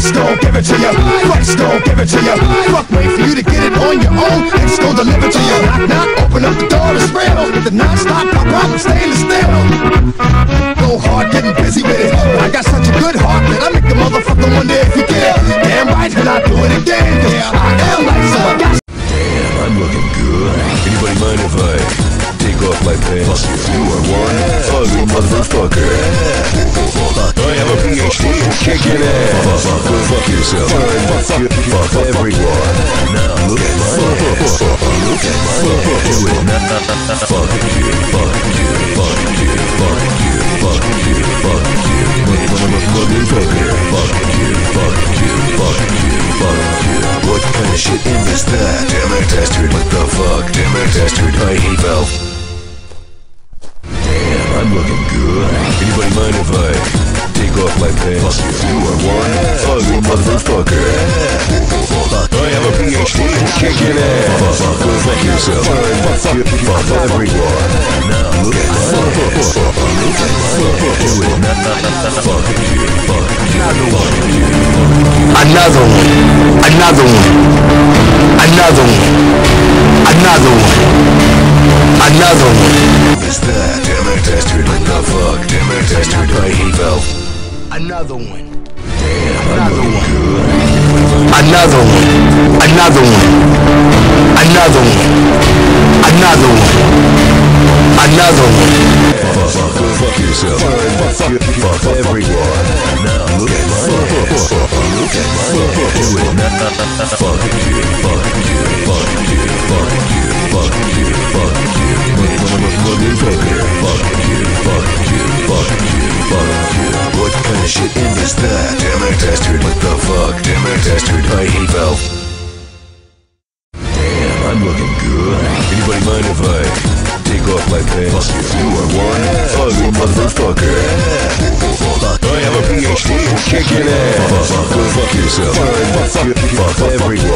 X gon' give it to you. X gon' give it to you. Fuck, wait for you to get it on your own. X gon' deliver to you. Knock, knock, open up the door, it's real. With the non-stop pop out, I'm stainless steel. Go hard, getting busy with it. I got such a good heart that I make the motherfucker wonder if you care. Damn right, and I do it again. Cause I am like someone got. Damn, I'm looking good. Anybody mind if I take off my pants? You are one ugly motherfucker. I have a PhD in kicking ass. Go fuck yourself. Fuck everyone. Now look at my ass. Look at my ass. Do it now. Fuck you. Fuck you. Fuck you. Fuck you. Fuck you. Fuck you. Motherfucker. Fuck you. Fuck you. Fuck you. Fuck you. What kind of shit is that? Damn it, Testard. What the fuck? Damn it, Testard. I hate Valve. Damn, I'm looking good. Anybody mind if I take off my pants? You are one ugly motherfucker. I have a PhD in kicking ass. Go fuck yourself. Fuck everyone. Now look at my ass. Look at my ass. Do it now. Fuck you. Fuck you. Fuck you. Another one. Another one. Another one. Another one. Another one. Is that? Damn it, Testard. What the fuck? Damn it, Testard. I hate Valve. Another one. Damn, Another I'm one. good. Another one. Another one. Another one. Another one. Another one. Fuck yourself. Fuck everyone. Now look at my ass. Look at my ass. Do it now. Fuck you. Fuck you. Fuck you. Fuck you. Fuck you. Fuck you. Motherfucker. Fuck you. Fuck you. Fuck you. Fuck you. What kind of shit is that? Damn it, Testard. What the fuck? Damn it, Testard. I hate Valve. Damn, I'm looking good. Anybody mind if I take off my pants? You are one ugly motherfucker. I have a PhD in kicking ass. Go fuck yourself. Fuck everyone.